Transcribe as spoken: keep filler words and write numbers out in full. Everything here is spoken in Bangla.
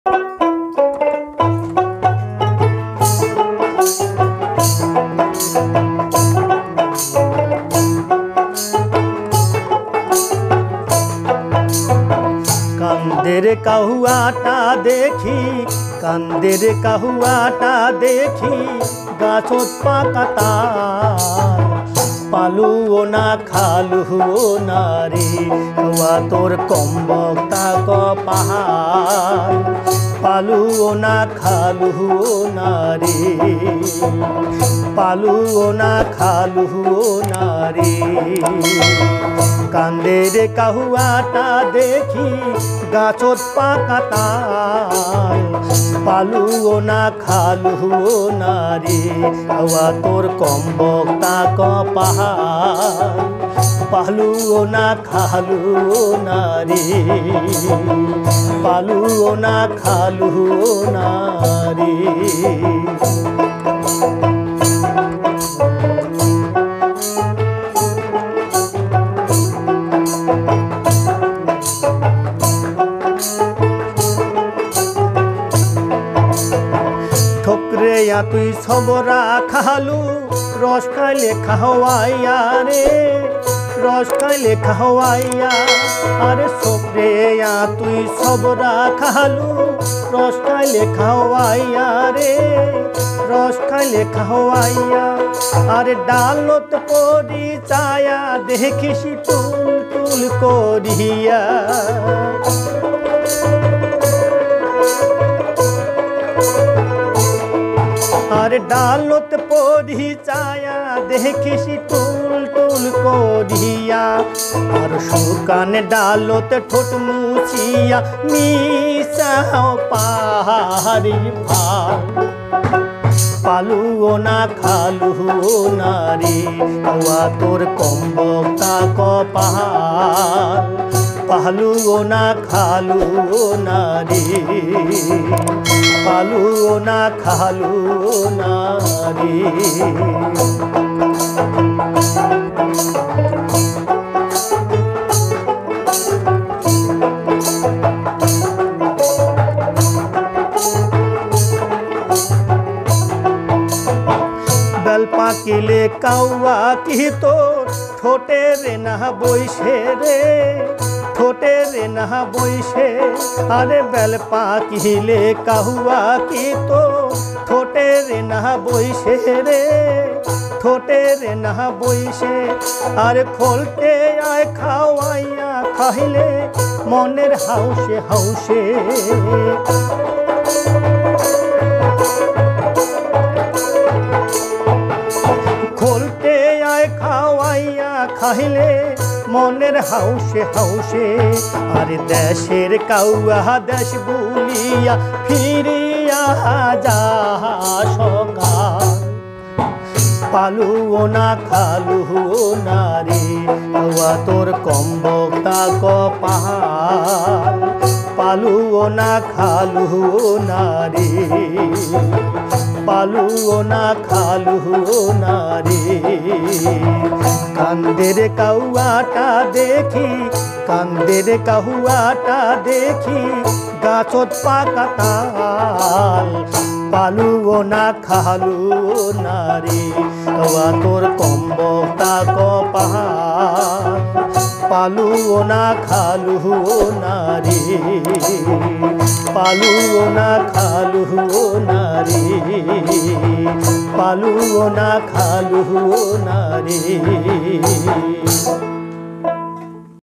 কান্দের কাহুয়াটা দেখি কান্দের কাহুয়াটা দেখি গাছত পাকাতা পালুও না খালুও না রে হওয়া তোর কম্বক তাক পাহাড় পালুও না খালুও না রে পালুও না খালুও না রে কান্দের কাহুয়াটা দেখি গাছত পাকাতা পালুও না খালুও না রে হওয়া তোর কম্বক তাক পাহাড় পালুও না খালুও না রে পালুও না খালুও না রে ঠোকরে তুই সবরা খালু রস খাইলে খাওয়াইয়া রে রস খাইলে খাওয়াইয়া আরে সবরে তুই সবরা খালু রস খাইলে খাওয়াইয়া রে রস খাইলে খাওয়াইয়া আরে ডালত পরি চায়া দেখিস টুল টুল করিয়া আর ডালত পরি চায়া দেখিস টুল টুল করিয়া আর শুকান ডালত ঠোঁট মুছিয়া মিশাও পাহাড়ি ভার পালুও না খালুও না রে হওয়া তোর কম্বক তাক পাহাড় পালুও না খালুও না রে পালুও না খালুও না রে বেল পাকিলে কাউয়া কি তোর ঠোঁটে রে না বইসে রে ঠোঁটে রে না বইসে আরে বেল পাকিলে কাহুয়া কি তোর ঠোঁটে রে না বইসে রে ঠোঁটে রে না বইসে আরে খোলতে আয় খাওয়াইয়া খাইলে মনের হাউসে হাউসে খোলতে আয় খাওয়াইয়া খাইলে মনের হাউসে হাউসে আরে দেশের কাউয়া দেশ বুলিয়া ফিরিয়া যা সকাল পালুও না খালুও না রে হওয়া তোর কম্বক তাক পাহাড় পালুও না খালুও না রে পালুও না খালুও না রে কান্দের কাহুয়াটা দেখি কান্দের কাহুয়াটা দেখি গাছত পাকাতা পালুও না খালুও না রে হওয়া তোর কম্বক তাক পাহাড় পালুও না খালুও না রে পালুও না খালুও না রে পালুও না খালুও না রে।